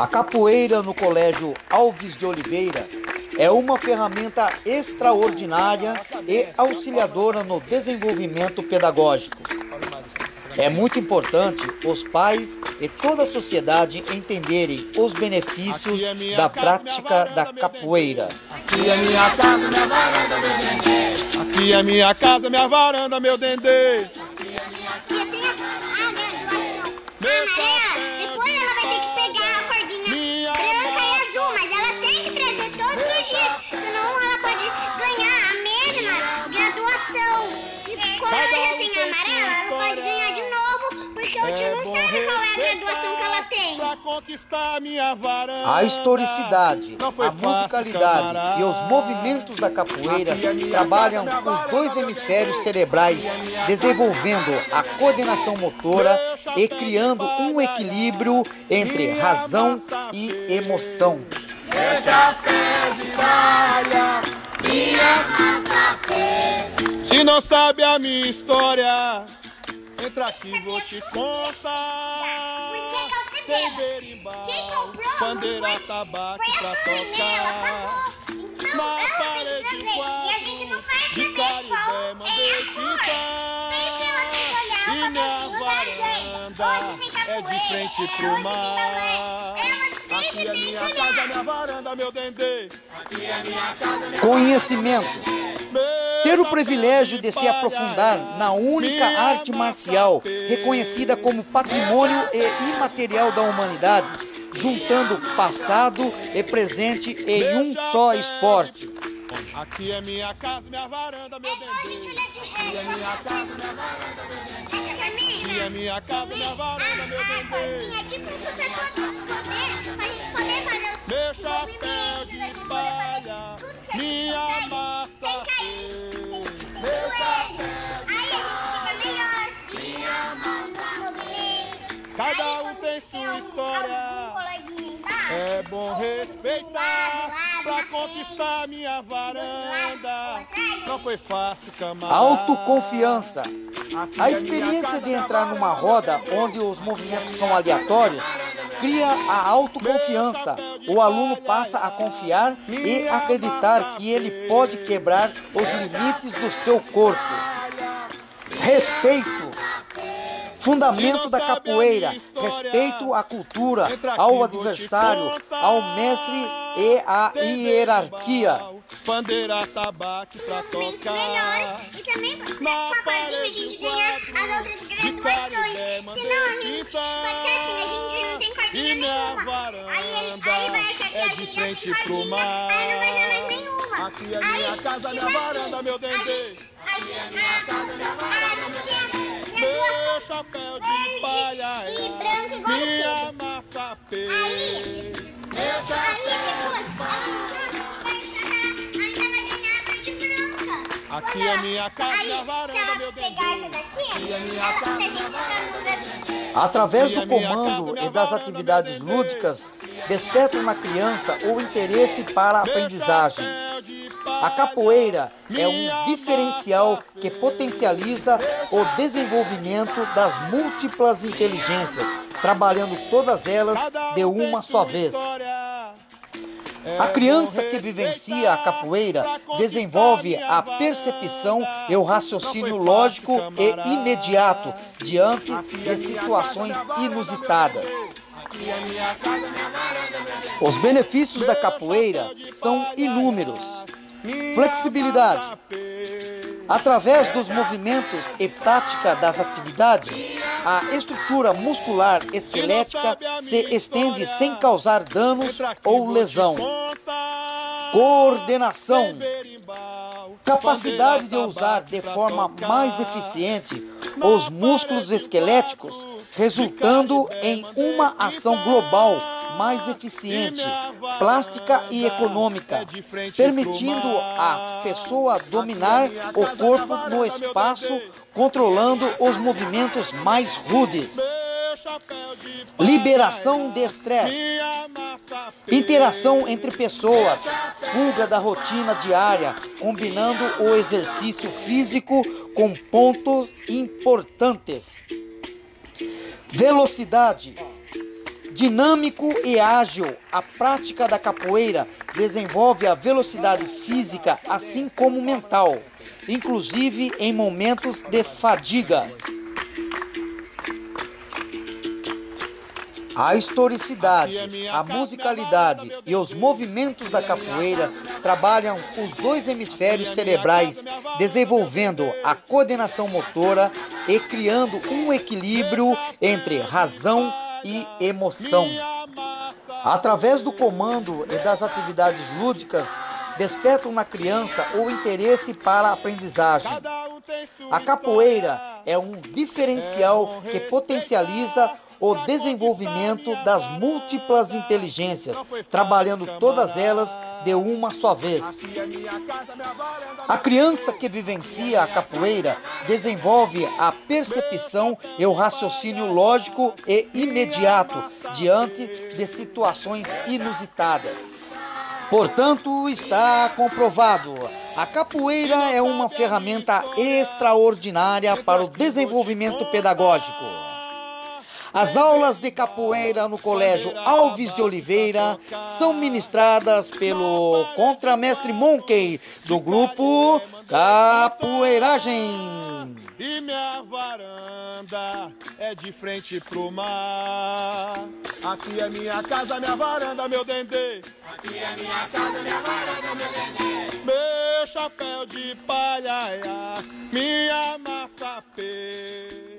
A capoeira no Colégio Alves de Oliveira é uma ferramenta extraordinária e auxiliadora no desenvolvimento pedagógico. É muito importante os pais e toda a sociedade entenderem os benefícios da prática da capoeira. Aqui é minha casa, minha varanda, meu dendê. Aqui é minha casa, minha varanda, meu dendê. Aqui tem a graduação amarela. Depois ela vai ter que pegar a cordinha branca e azul, mas ela tem que trazer todos os dias, senão ela pode ganhar a mesma graduação. Como ela já tem a amarela, ela pode ganhar de novo, porque o tio não sabe qual é a graduação que ela tem. A historicidade, a musicalidade e os movimentos da capoeira trabalham os dois hemisférios cerebrais, desenvolvendo a coordenação motora e criando um equilíbrio entre razão e emoção. Se não sabe a minha história, entra aqui, vou te contar. Tem berimbau, bandeira, tabaco pra tocar. Na parede de quadro, de Caribé, mandei pintar. E minha varanda é de frente pro mar. Aqui é minha casa, minha varanda, meu dendê. Aqui é minha casa, minha Conhecimento. Ter o privilégio de se aprofundar na única arte marcial reconhecida como patrimônio e imaterial da humanidade, juntando passado e presente em um só esporte. Aqui é minha casa, minha varanda, meu dendê. Aqui é minha casa, minha varanda, meu dendê. Aqui é minha casa, minha varanda, meu dendê. É tipo um superpoder pra gente poder fazer os Meu chapéu de palha, minha massa. Meu chapéu. Aí a gente fica melhor. Minha massa. Movimento. Cada um tem sua história. É bom respeitar pra conquistar minha varanda. Não foi fácil, camarada. Autoconfiança. A experiência de entrar numa roda onde os movimentos são aleatórios cria a autoconfiança. O aluno passa a confiar e acreditar que ele pode quebrar os limites do seu corpo. Respeito. Fundamento da capoeira, respeito à cultura, ao adversário, ao mestre e à hierarquia. Bandeira, tabaco pra tocar. E também com a cordinha a gente ganha as outras graduações. Senão, a gente pode ser assim, a gente não tem cordinha nenhuma. Aí vai achar que a gente já tem cordinha, aí não vai dar mais nenhuma. Aqui é minha casa, minha varanda, meu dendê. Aqui é minha casa, minha varanda, meu dendê. Meu chapéu de palha e branco igual minha massa pê. Aí depois, vai ganhar a parte branca. Aqui é minha casa, minha varanda, meu dendê. Pegar essa daqui, se a gente botar no Através do comando e das atividades lúdicas, despertam na criança o interesse para a aprendizagem. A capoeira é um diferencial que potencializa o desenvolvimento das múltiplas inteligências, trabalhando todas elas de uma só vez. A criança que vivencia a capoeira desenvolve a percepção e o raciocínio lógico e imediato diante de situações inusitadas. Os benefícios da capoeira são inúmeros. Flexibilidade. Através dos movimentos e prática das atividades, a estrutura muscular esquelética se estende sem causar danos ou lesão. Coordenação. Capacidade de usar de forma mais eficiente os músculos esqueléticos, resultando em uma ação global mais eficiente, plástica e econômica, permitindo à pessoa dominar o corpo no espaço, controlando os movimentos mais rudes. Liberação de estresse. Interação entre pessoas, fuga da rotina diária, combinando o exercício físico com pontos importantes. Velocidade. Dinâmico e ágil, a prática da capoeira desenvolve a velocidade física assim como mental, inclusive em momentos de fadiga. A historicidade, a musicalidade e os movimentos da capoeira trabalham os dois hemisférios cerebrais, desenvolvendo a coordenação motora e criando um equilíbrio entre razão e emoção. Através do comando e das atividades lúdicas, despertam na criança o interesse para a aprendizagem. A capoeira é um diferencial que potencializa o desenvolvimento das múltiplas inteligências, trabalhando todas elas de uma só vez. A criança que vivencia a capoeira desenvolve a percepção e o raciocínio lógico e imediato diante de situações inusitadas. Portanto, está comprovado, a capoeira é uma ferramenta extraordinária para o desenvolvimento pedagógico. As aulas de capoeira no Colégio Alves de Oliveira são ministradas pelo contramestre Monkey, do grupo Capoeiragem. E minha varanda é de frente pro mar. Aqui é minha casa, minha varanda, meu dendê. Aqui é minha casa, minha varanda, meu dendê. Meu chapéu de palha, minha maçapê.